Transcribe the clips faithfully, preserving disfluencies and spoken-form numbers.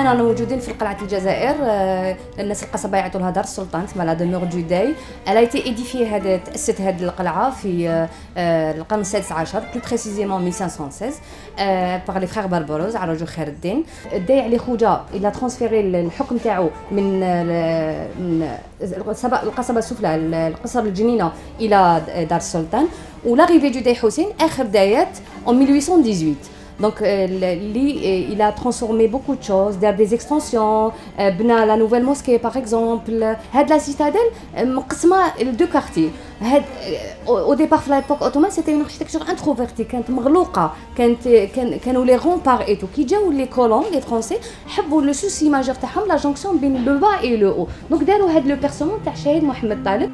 حنا موجودين في قلعة الجزائر. الناس القصبة يعيطوا لها دار السلطان، تسمى لا دمور دو داي. الا ايتي ايديفي هذا تأسست هذه القلعة في القرن السادس عشر، بلو بريسيزيمون ألف وخمسمائة وستة عشر، باغ لي فخير بربروز على رجل خير الدين. الداي علي خوجة الى ترانسفيري الحكم تاعو من من القصبة السفلى القصر الجنينة الى دار السلطان. ولاغيفي دو داي حسين اخر دايات en mille huit cent dix-huit. Donc lui il a transformé beaucoup de choses, des extensions, بنا la nouvelle mosquée par exemple. هاد la citadelle مقسمه لدو كارتي. هاد au départ في l'époque ottomane c'était une architecture introvertie، كانت مغلوقه، كانت كان كانوا لي غومبار اي تو. كي جاو لي كولون لي فرونسي حبوا لو سوسي ماجور تاعهم لا جونكسيون بين لو با اي لو او. دونك داروا هاد لو بيرسونون تاع شهيد محمد طالب.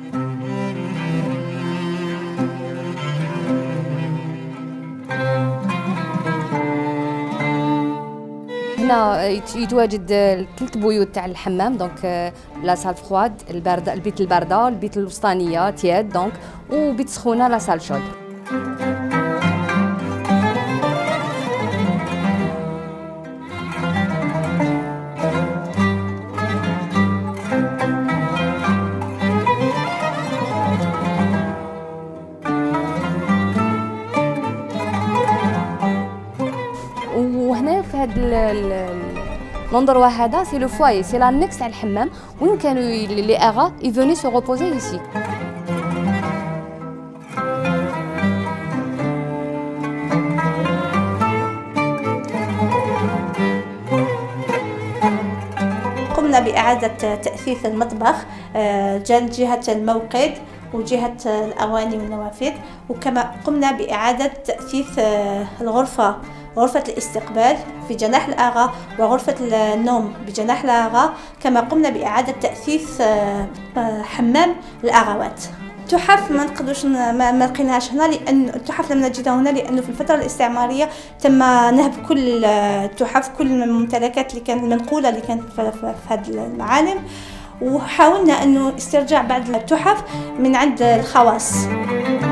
هنا يتواجد ثلاث بيوت تاع الحمام، دونك لا سال فرواد البارده، البيت البارده، البيت الوسطانيه تياد دونك، وبيت سخونه لا سال شود. وهنا في هذا لوندروا هذا سي لو فواي، سي لانكس تاع الحمام وين كانوا لي اغا يفوني سو ريبوزي ايسي. قمنا بإعادة تأثيث المطبخ جهة الموقد وجهة الأواني والنوافذ، وكما قمنا بإعادة تأثيث الغرفة غرفة الاستقبال في جناح الآغا وغرفة النوم بجناح الآغا، كما قمنا بإعادة تأثيث حمام الآغاوات. التحف ما نقدرش ما لقيناهاش هنا، لأن التحف لم نجدها هنا لأنه في الفترة الاستعمارية تم نهب كل التحف، كل الممتلكات اللي كانت المنقولة اللي كانت في هذه المعالم، وحاولنا أنه استرجاع بعض التحف من عند الخواص.